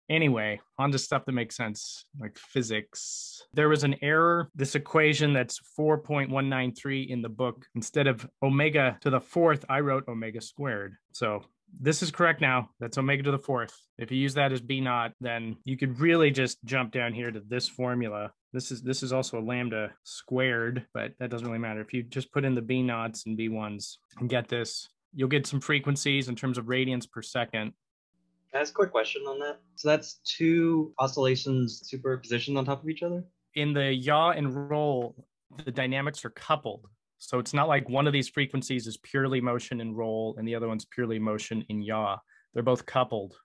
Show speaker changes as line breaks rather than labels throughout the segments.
Anyway, on to stuff that makes sense, like physics. There was an error. This equation that's 4.193 in the book, instead of omega to the fourth, I wrote omega squared. So this is correct now. That's omega to the fourth. If you use that as B naught, then you could really just jump down here to this formula. This is also a lambda squared, but that doesn't really matter. If you just put in the B naughts and B1s and get this, you'll get some frequencies in terms of radians per second.
Can I ask a quick question on that? So that's two oscillations superpositioned on top of each other?
In the yaw and roll, the dynamics are coupled. So it's not like one of these frequencies is purely motion in roll and the other one's purely motion in yaw. They're both coupled.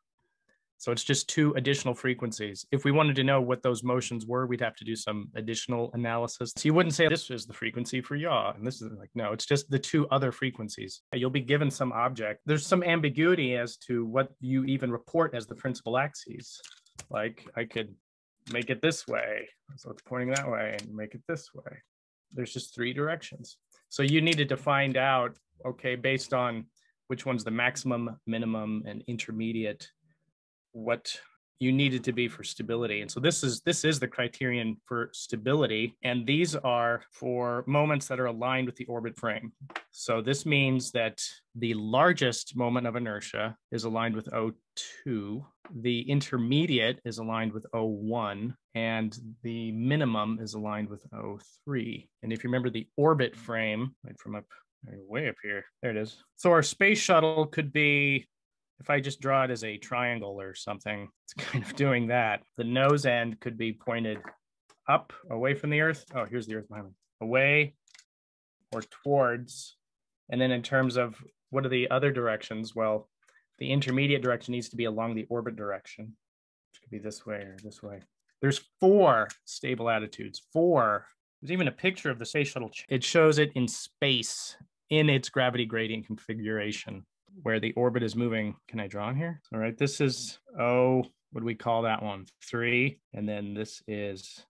So it's just two additional frequencies. If we wanted to know what those motions were, we'd have to do some additional analysis. So you wouldn't say this is the frequency for yaw. And this is like, no, it's just the two other frequencies. You'll be given some object. There's some ambiguity as to what you even report as the principal axes. Like I could make it this way. So it's pointing that way, and make it this way. There's just three directions. So you needed to find out, okay, based on which one's the maximum, minimum, and intermediate, what you needed to be for stability. And so this is the criterion for stability. And these are for moments that are aligned with the orbit frame. So this means that the largest moment of inertia is aligned with O2. The intermediate is aligned with O1, and the minimum is aligned with O3. And if you remember the orbit frame, right from up way up here, there it is. So our space shuttle could be, if I just draw it as a triangle or something, it's kind of doing that. The nose end could be pointed up, away from the Earth. Oh, here's the Earth behind me. Away or towards. And then in terms of what are the other directions? Well, the intermediate direction needs to be along the orbit direction, which could be this way or this way. There's 4 stable attitudes, 4. There's even a picture of the space shuttle. It shows it in space in its gravity gradient configuration, where the orbit is moving. Can I draw on here? All right, this is O, what do we call that one? 3, and then this is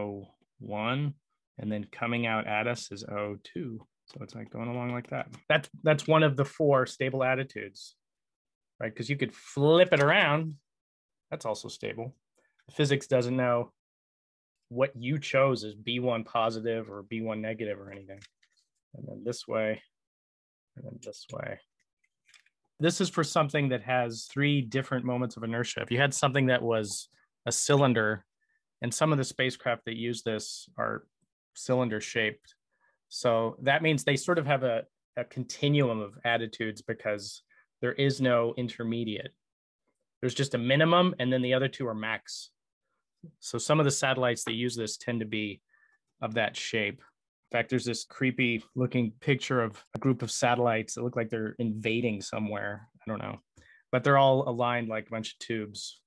O1, and then coming out at us is O2. So it's like going along like that. That's one of the 4 stable attitudes, right? Because you could flip it around. That's also stable. Physics doesn't know what you chose as B1 positive or B1 negative or anything. And then this way, and then this way. This is for something that has 3 different moments of inertia. If you had something that was a cylinder, and some of the spacecraft that use this are cylinder shaped. So that means they sort of have a continuum of attitudes because there is no intermediate. There's just a minimum, and then the other 2 are max. So some of the satellites that use this tend to be of that shape. In fact, there's this creepy looking picture of a group of satellites that look like they're invading somewhere. I don't know, but they're all aligned like a bunch of tubes.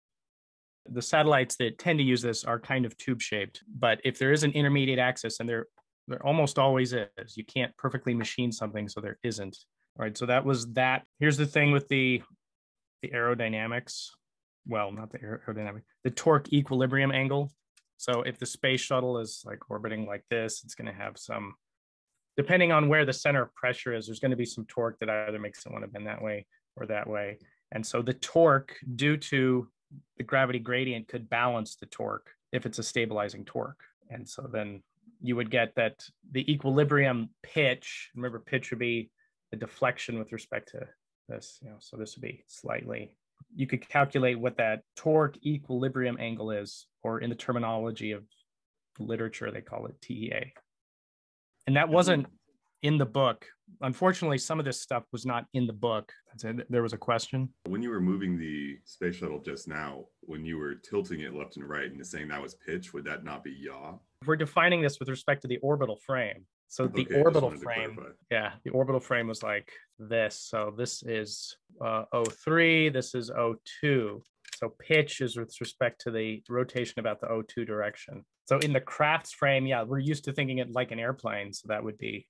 The satellites that tend to use this are kind of tube shaped, but if there is an intermediate axis, and there almost always is, you can't perfectly machine something so there isn't. All right, so that was that. Here's the thing with the aerodynamics. Well, not the aerodynamic, the torque equilibrium angle. So if the space shuttle is like orbiting like this, it's going to have some, depending on where the center of pressure is, there's going to be some torque that either makes it want to bend that way or that way. And so the torque, due to the gravity gradient, could balance the torque if it's a stabilizing torque. And so then you would get that the equilibrium pitch, remember pitch would be the deflection with respect to this, so this would be slightly, you could calculate what that torque equilibrium angle is, or in the terminology of literature, they call it TEA. And that wasn't in the book. Unfortunately, some of this stuff was not in the book. There was a question.
When you were moving the space shuttle just now, when you were tilting it left and right and saying that was pitch, would that not be yaw?
We're defining this with respect to the orbital frame. So the orbital frame, the orbital frame was like this. So this is O3, this is O2. So pitch is with respect to the rotation about the O2 direction. So in the Crafts frame, we're used to thinking it like an airplane. So that would be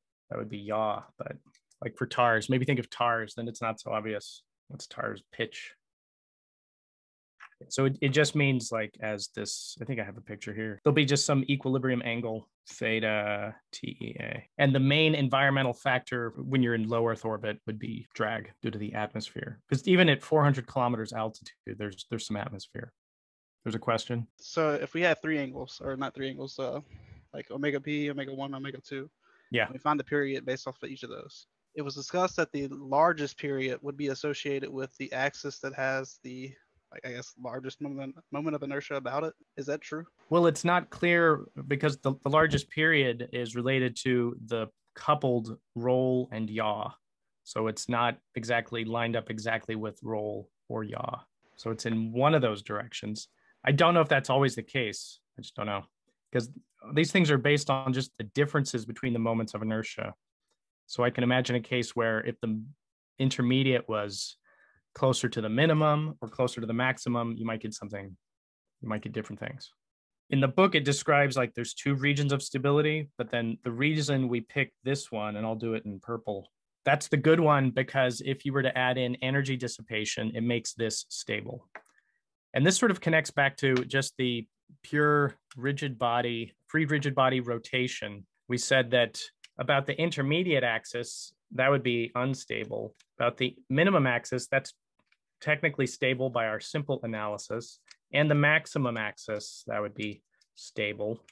yaw. But like for TARS, maybe think of TARS, then it's not so obvious. What's TARS pitch? So it just means like as this, I think I have a picture here. There'll be just some equilibrium angle, theta TEA. And the main environmental factor when you're in low Earth orbit would be drag due to the atmosphere. Because even at 400 kilometers altitude, there's some atmosphere. There's a question.
So if we had three angles, or not three angles, like omega p, omega 1, omega 2,
Yeah.
we find the period based off of each of those. It was discussed that the largest period would be associated with the axis that has the, I guess, largest moment of inertia about it. Is that true?
Well, it's not clear because the largest period is related to the coupled roll and yaw. So it's not exactly lined up exactly with roll or yaw. So it's in one of those directions. I don't know if that's always the case. I just don't know. Because these things are based on just the differences between the moments of inertia. So I can imagine a case where if the intermediate was closer to the minimum or closer to the maximum, you might get different things. In the book, it describes like there's two regions of stability, but then the reason we picked this one, and I'll do it in purple, that's the good one, because if you were to add in energy dissipation, it makes this stable. And this sort of connects back to just the pure rigid body, free rigid body rotation. We said that about the intermediate axis, that would be unstable. About the minimum axis, that's technically stable by our simple analysis. And the maximum axis, that would be stable.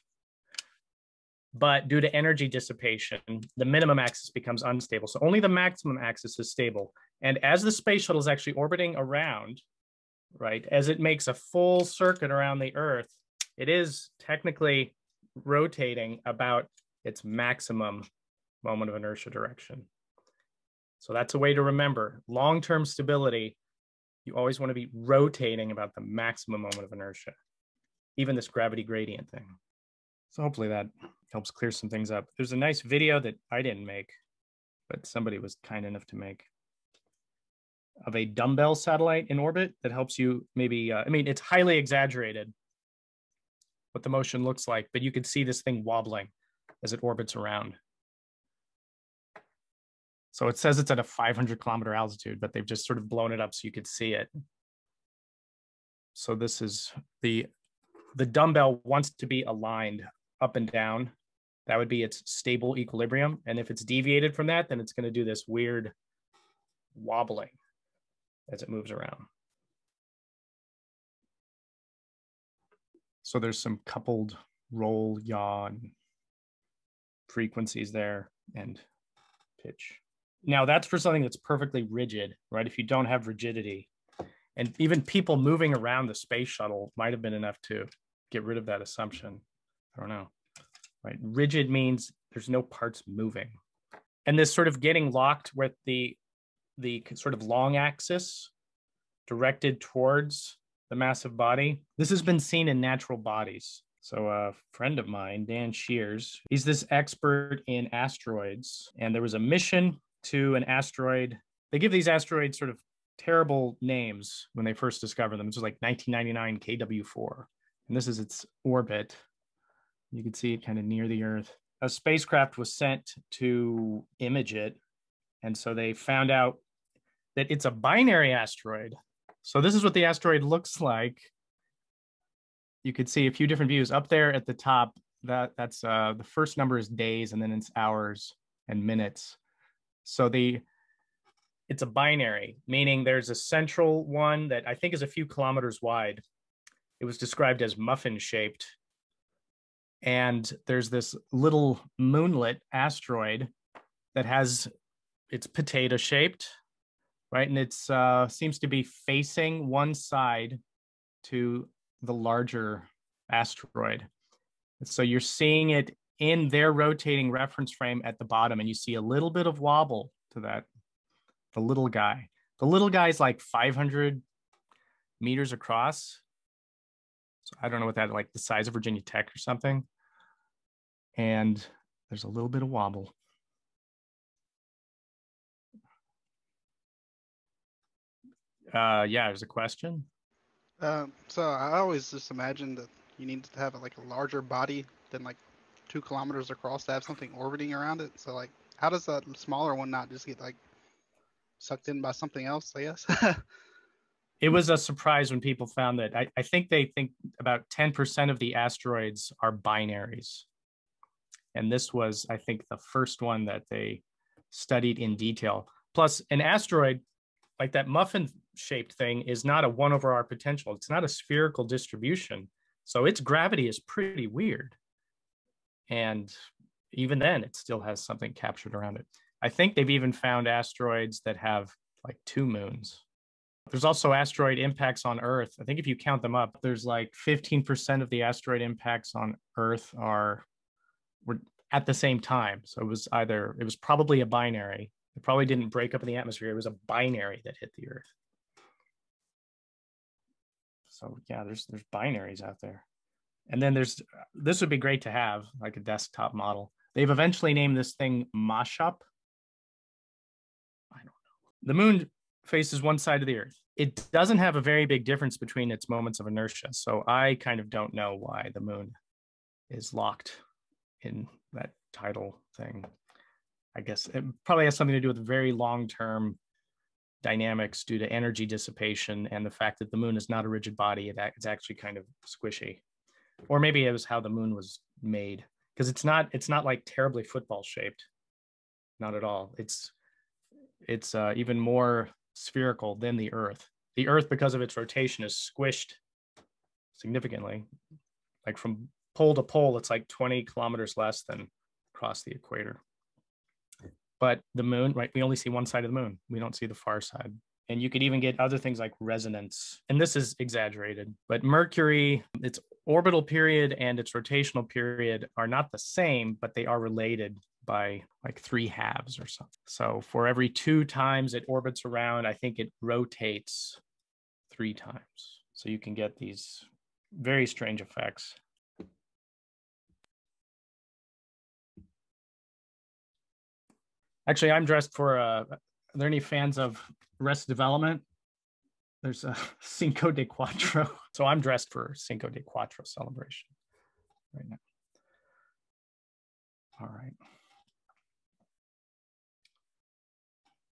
But due to energy dissipation, the minimum axis becomes unstable. So only the maximum axis is stable. And as the space shuttle is actually orbiting around, right, as it makes a full circuit around the Earth, it is technically rotating about its maximum moment of inertia direction. So that's a way to remember. Long-term stability, you always want to be rotating about the maximum moment of inertia, even this gravity gradient thing. So hopefully that helps clear some things up. There's a nice video that I didn't make, but somebody was kind enough to make, of a Dumbbell satellite in orbit that helps you maybe, I mean, it's highly exaggerated what the motion looks like, but you can see this thing wobbling as it orbits around. So it says it's at a 500-kilometer altitude, but they've just sort of blown it up so you could see it. So this is the dumbbell wants to be aligned up and down. That would be its stable equilibrium. And if it's deviated from that, then it's going to do this weird wobbling as it moves around. So there's some coupled roll, yaw, and frequencies there, and pitch. Now that's for something that's perfectly rigid, right? If you don't have rigidity, and even people moving around the space shuttle might have been enough to get rid of that assumption. I don't know, right? Rigid means there's no parts moving. And this sort of getting locked with the sort of long axis directed towards the massive body. This has been seen in natural bodies. So a friend of mine, Dan Shears, he's this expert in asteroids. And there was a mission to an asteroid. They give these asteroids sort of terrible names when they first discover them. It was like 1999 KW4. And this is its orbit. You can see it kind of near the Earth. A spacecraft was sent to image it. And so they found out that it's a binary asteroid. So this is what the asteroid looks like. You could see a few different views up there at the top. That's the first number is days, and then it's hours and minutes. So it's a binary, meaning there's a central one that I think is a few kilometers wide. It was described as muffin shaped. And there's this little moonlet asteroid that it's potato shaped, right? And it seems to be facing one side to the larger asteroid. So you're seeing it in their rotating reference frame at the bottom, and you see a little bit of wobble to that, the little guy. The little guy is like 500 meters across. So I don't know what that, like the size of Virginia Tech or something. And there's a little bit of wobble. Yeah, there's a question.
So I always just imagined that you need to have like a larger body than like 2 kilometers across to have something orbiting around it. So like, how does that smaller one not just get like sucked in by something else, I guess?
It was a surprise when people found that. I think they think about 10% of the asteroids are binaries. And this was, I think, the first one that they studied in detail. Plus, an asteroid, like that muffin-shaped thing, is not a 1/r potential. It's not a spherical distribution. So its gravity is pretty weird. And even then, it still has something captured around it. I think they've even found asteroids that have like 2 moons. There's also asteroid impacts on Earth. I think if you count them up, there's like 15% of the asteroid impacts on Earth were at the same time. So it was probably a binary. It probably didn't break up in the atmosphere. It was a binary that hit the Earth. So yeah, there's binaries out there. And then this would be great to have, like a desktop model. They've eventually named this thing Moshup. I don't know. The moon faces one side of the Earth. It doesn't have a very big difference between its moments of inertia. So I kind of don't know why the moon is locked in that tidal thing. I guess it probably has something to do with very long-term dynamics due to energy dissipation and the fact that the moon is not a rigid body. It's actually kind of squishy. Or maybe it was how the moon was made, because it's not like terribly football shaped. Not at all. It's even more spherical than the Earth. The Earth, because of its rotation, is squished significantly. Like from pole to pole, it's like 20 kilometers less than across the equator. But the moon, right, we only see one side of the moon. We don't see the far side. And you could even get other things like resonance. And this is exaggerated. But Mercury, its orbital period and its rotational period are not the same, but they are related by like 3 halves or something. So for every 2 times it orbits around, I think it rotates 3 times. So you can get these very strange effects. Actually, I'm dressed for, are there any fans of Arrested Development? There's a Cinco de Cuatro. So I'm dressed for Cinco de Cuatro celebration right now.